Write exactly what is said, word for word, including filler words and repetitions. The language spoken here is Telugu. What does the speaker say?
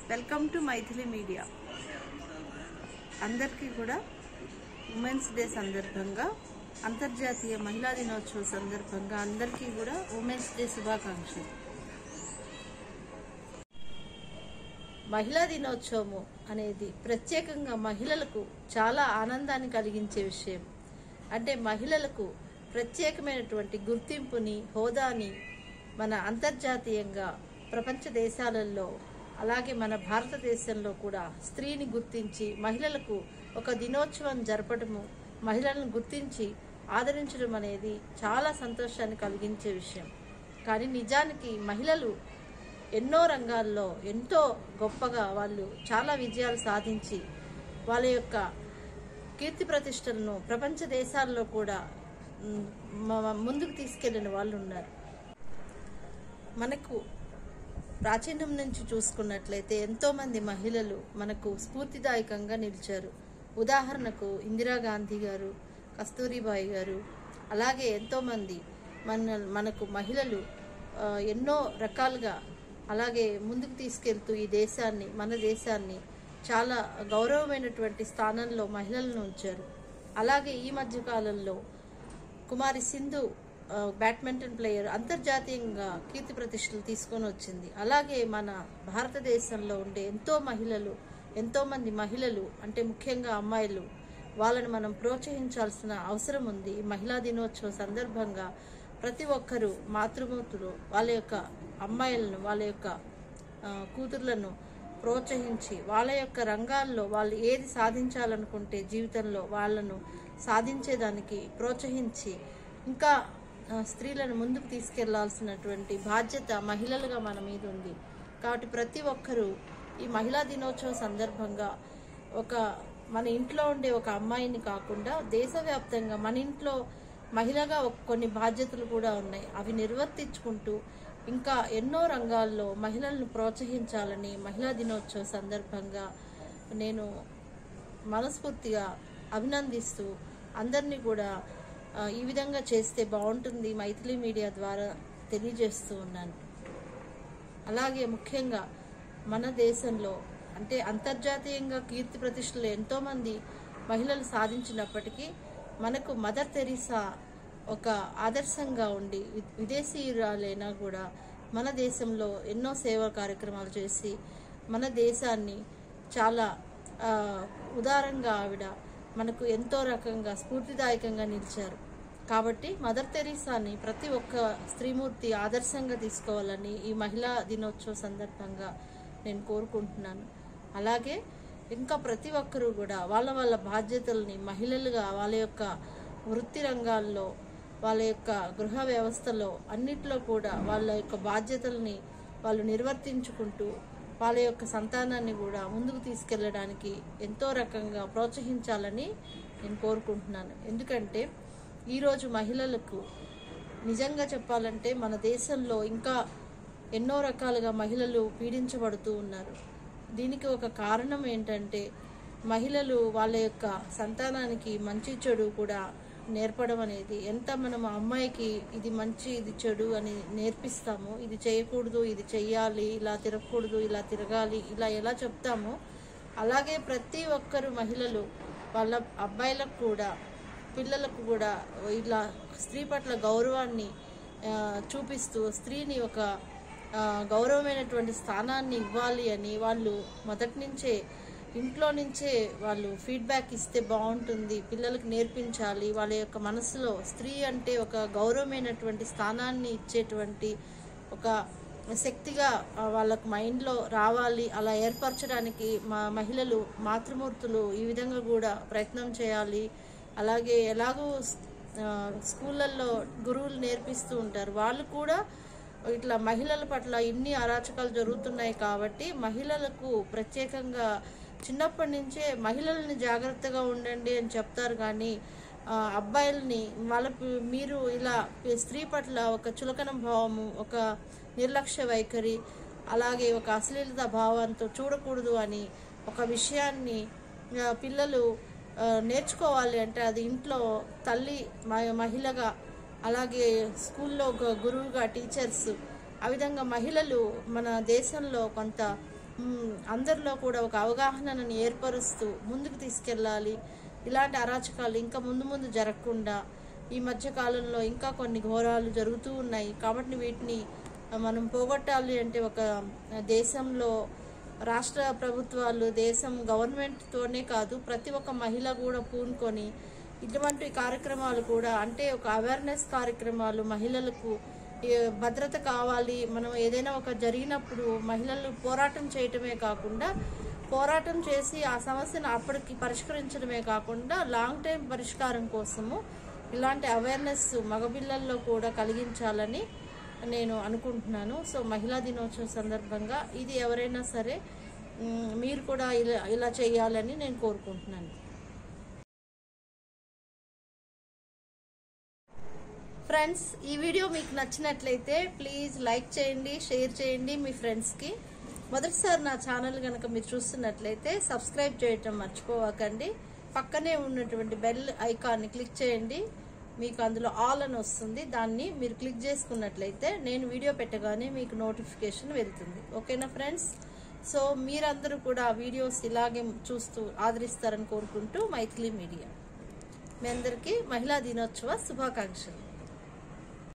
Welcome to Maithili media. అందరికీ కూడా ఉమెన్స్ డే సందర్భంగా, అంతర్జాతీయ మహిళా దినోత్సవ సందర్భంగా అందరికీ కూడా ఉమెన్స్ డే శుభాకాంక్షలు. మహిళా దినోత్సవము అనేది ప్రత్యేకంగా మహిళలకు చాలా ఆనందాన్ని కలిగించే విషయం. అంటే మహిళలకు ప్రత్యేకమైనటువంటి గుర్తింపుని, హోదాని మన అంతర్జాతీయంగా ప్రపంచ దేశాలలో, అలాగే మన భారతదేశంలో కూడా స్త్రీని గుర్తించి మహిళలకు ఒక దినోత్సవం జరపడము, మహిళలను గుర్తించి ఆదరించడం అనేది చాలా సంతోషాన్ని కలిగించే విషయం. కానీ నిజానికి మహిళలు ఎన్నో రంగాల్లో ఎంతో గొప్పగా వాళ్ళు చాలా విజయాలు సాధించి వాళ్ళ యొక్క కీర్తి ప్రతిష్టలను ప్రపంచ దేశాల్లో కూడా ముందుకు తీసుకెళ్లిన వాళ్ళు ఉన్నారు. మనకు ప్రాచీనం నుంచి చూసుకున్నట్లయితే ఎంతో మంది మహిళలు మనకు స్ఫూర్తిదాయకంగా నిలిచారు. ఉదాహరణకు ఇందిరాగాంధీ గారు, కస్తూరిబాయి గారు, అలాగే ఎంతోమంది మన మనకు మహిళలు ఎన్నో రకాలుగా అలాగే ముందుకు తీసుకెళ్తూ ఈ దేశాన్ని, మన దేశాన్ని చాలా గౌరవమైనటువంటి స్థానంలో మహిళలను ఉంచారు. అలాగే ఈ మధ్య కాలంలో కుమారి సింధు బ్యాడ్మింటన్ ప్లేయర్ అంతర్జాతీయంగా కీర్తి ప్రతిష్టలు తీసుకొని వచ్చింది. అలాగే మన భారతదేశంలో ఉండే ఎంతో మహిళలు, ఎంతో మంది మహిళలు అంటే ముఖ్యంగా అమ్మాయిలు, వాళ్ళని మనం ప్రోత్సహించాల్సిన అవసరం ఉంది. మహిళా దినోత్సవం సందర్భంగా ప్రతి ఒక్కరూ మాతృమూర్తులు వాళ్ళ యొక్క అమ్మాయిలను, వాళ్ళ యొక్క కూతుర్లను ప్రోత్సహించి వాళ్ళ యొక్క రంగాల్లో వాళ్ళు ఏది సాధించాలనుకుంటే జీవితంలో వాళ్ళను సాధించేదానికి ప్రోత్సహించి ఇంకా స్త్రీలను ముందుకు తీసుకెళ్లాల్సినటువంటి బాధ్యత మహిళలుగా మన మీద ఉంది. కాబట్టి ప్రతి ఒక్కరూ ఈ మహిళా దినోత్సవం సందర్భంగా ఒక మన ఇంట్లో ఉండే ఒక అమ్మాయిని కాకుండా దేశవ్యాప్తంగా మన ఇంట్లో మహిళగా కొన్ని బాధ్యతలు కూడా ఉన్నాయి. అవి నిర్వర్తించుకుంటూ ఇంకా ఎన్నో రంగాల్లో మహిళలను ప్రోత్సహించాలని మహిళా దినోత్సవ సందర్భంగా నేను మనస్ఫూర్తిగా అభినందిస్తూ అందరినీ కూడా ఈ విధంగా చేస్తే బాగుంటుంది మైథిలి మీడియా ద్వారా తెలియజేస్తూ ఉన్నాను. అలాగే ముఖ్యంగా మన దేశంలో అంటే అంతర్జాతీయంగా కీర్తి ప్రతిష్టలు ఎంతోమంది మహిళలు సాధించినప్పటికీ మనకు మదర్ తెరీసా ఒక ఆదర్శంగా ఉండి విదేశీయురాలైనా కూడా మన దేశంలో ఎన్నో సేవా కార్యక్రమాలు చేసి మన దేశాన్ని చాలా ఉదారంగా ఆవిడ మనకు ఎంతో రకంగా స్ఫూర్తిదాయకంగా నిలిచారు. కాబట్టి మదర్ తెరీసాని ప్రతి ఒక్క స్త్రీమూర్తి ఆదర్శంగా తీసుకోవాలని ఈ మహిళా దినోత్సవ సందర్భంగా నేను కోరుకుంటున్నాను. అలాగే ఇంకా ప్రతి ఒక్కరూ కూడా వాళ్ళ వాళ్ళ బాధ్యతల్ని మహిళలుగా వాళ్ళ యొక్క వృత్తి రంగాల్లో, వాళ్ళ యొక్క గృహ వ్యవస్థలో అన్నిట్లో కూడా వాళ్ళ యొక్క బాధ్యతల్ని వాళ్ళు నిర్వర్తించుకుంటూ వాళ్ళ యొక్క సంతానాన్ని కూడా ముందుకు తీసుకెళ్లడానికి ఎంతో రకంగా ప్రోత్సహించాలని నేను కోరుకుంటున్నాను. ఎందుకంటే ఈరోజు మహిళలకు నిజంగా చెప్పాలంటే మన దేశంలో ఇంకా ఎన్నో రకాలుగా మహిళలు పీడించబడుతూ ఉన్నారు. దీనికి ఒక కారణం ఏంటంటే మహిళలు వాళ్ళ యొక్క సంతానానికి మంచి చెడు కూడా నేర్పడం అనేది, ఎంత మనం అమ్మాయికి ఇది మంచి ఇది చెడు అని నేర్పిస్తామో, ఇది చేయకూడదు, ఇది చెయ్యాలి, ఇలా తిరగకూడదు, ఇలా తిరగాలి, ఇలా ఎలా చెప్తామో అలాగే ప్రతి ఒక్కరు మహిళలు వాళ్ళ అబ్బాయిలకు కూడా, పిల్లలకు కూడా ఇలా స్త్రీ పట్ల గౌరవాన్ని చూపిస్తూ స్త్రీని ఒక గౌరవమైనటువంటి స్థానాన్ని ఇవ్వాలి అని వాళ్ళు మొదటి నుంచే ఇంట్లో నుంచే వాళ్ళు ఫీడ్బ్యాక్ ఇస్తే బాగుంటుంది, పిల్లలకు నేర్పించాలి. వాళ్ళ యొక్క మనసులో స్త్రీ అంటే ఒక గౌరవమైనటువంటి స్థానాన్ని ఇచ్చేటువంటి ఒక శక్తిగా వాళ్ళకు మైండ్లో రావాలి. అలా ఏర్పరచడానికి మా మహిళలు, మాతృమూర్తులు ఈ విధంగా కూడా ప్రయత్నం చేయాలి. అలాగే ఎలాగో స్కూళ్ళల్లో గురువులు నేర్పిస్తూ ఉంటారు, వాళ్ళు కూడా ఇట్లా మహిళల పట్ల ఇన్ని అరాచకాలు జరుగుతున్నాయి కాబట్టి మహిళలకు ప్రత్యేకంగా చిన్నప్పటి నుంచే మహిళల్ని జాగ్రత్తగా ఉండండి అని చెప్తారు. కానీ అబ్బాయిల్ని వాళ్ళ మీరు ఇలా స్త్రీ పట్ల ఒక చులకన భావము, ఒక నిర్లక్ష్య వైఖరి, అలాగే ఒక అశ్లీలత భావంతో చూడకూడదు అని ఒక విషయాన్ని పిల్లలు నేర్చుకోవాలి. అంటే అది ఇంట్లో తల్లి మహిళగా, అలాగే స్కూల్లో ఒక గురువుగా టీచర్స్, ఆ విధంగా మహిళలు మన దేశంలో కొంత అందరిలో కూడా ఒక అవగాహనను ఏర్పరుస్తూ ముందుకు తీసుకెళ్ళాలి. ఇలాంటి అరాచకాలు ఇంకా ముందు ముందు జరగకుండా, ఈ మధ్య కాలంలో ఇంకా కొన్ని ఘోరాలు జరుగుతూ ఉన్నాయి కాబట్టి వీటిని మనం పోగొట్టాలి అంటే ఒక దేశంలో రాష్ట్ర ప్రభుత్వాలు, దేశం గవర్నమెంట్తోనే కాదు ప్రతి ఒక్క మహిళ కూడా పూనుకొని ఇటువంటి కార్యక్రమాలు కూడా, అంటే ఒక అవేర్నెస్ కార్యక్రమాలు, మహిళలకు భద్రత కావాలి. మనం ఏదైనా ఒక జరిగినప్పుడు మహిళలు పోరాటం చేయటమే కాకుండా, పోరాటం చేసి ఆ సమస్యను అప్పటికి పరిష్కరించడమే కాకుండా లాంగ్ టైం పరిష్కారం కోసము ఇలాంటి అవేర్నెస్ మగపిల్లల్లో కూడా కలిగించాలని నేను అనుకుంటున్నాను. సో మహిళా దినోత్సవం సందర్భంగా ఇది ఎవరైనా సరే మీరు కూడా ఇలా ఇలా చేయాలని నేను కోరుకుంటున్నాను. ఫ్రెండ్స్, ఈ వీడియో మీకు నచ్చినట్లయితే ప్లీజ్ లైక్ చేయండి, షేర్ చేయండి మీ ఫ్రెండ్స్కి. మొదటిసారి నా ఛానల్ కనుక మీరు చూస్తున్నట్లయితే సబ్స్క్రైబ్ చేయటం మర్చిపోవకండి. పక్కనే ఉన్నటువంటి బెల్ ఐకాన్ని క్లిక్ చేయండి. మీకు అందులో ఆల్ అని వస్తుంది, దాన్ని మీరు క్లిక్ చేసుకున్నట్లయితే నేను వీడియో పెట్టగానే మీకు నోటిఫికేషన్ వెళ్తుంది. ఓకేనా ఫ్రెండ్స్? సో మీరందరూ కూడా వీడియోస్ ఇలాగే చూస్తూ ఆదరిస్తారని కోరుకుంటూ మైథిలి మీడియా మీ అందరికీ మహిళా దినోత్సవ శుభాకాంక్షలు.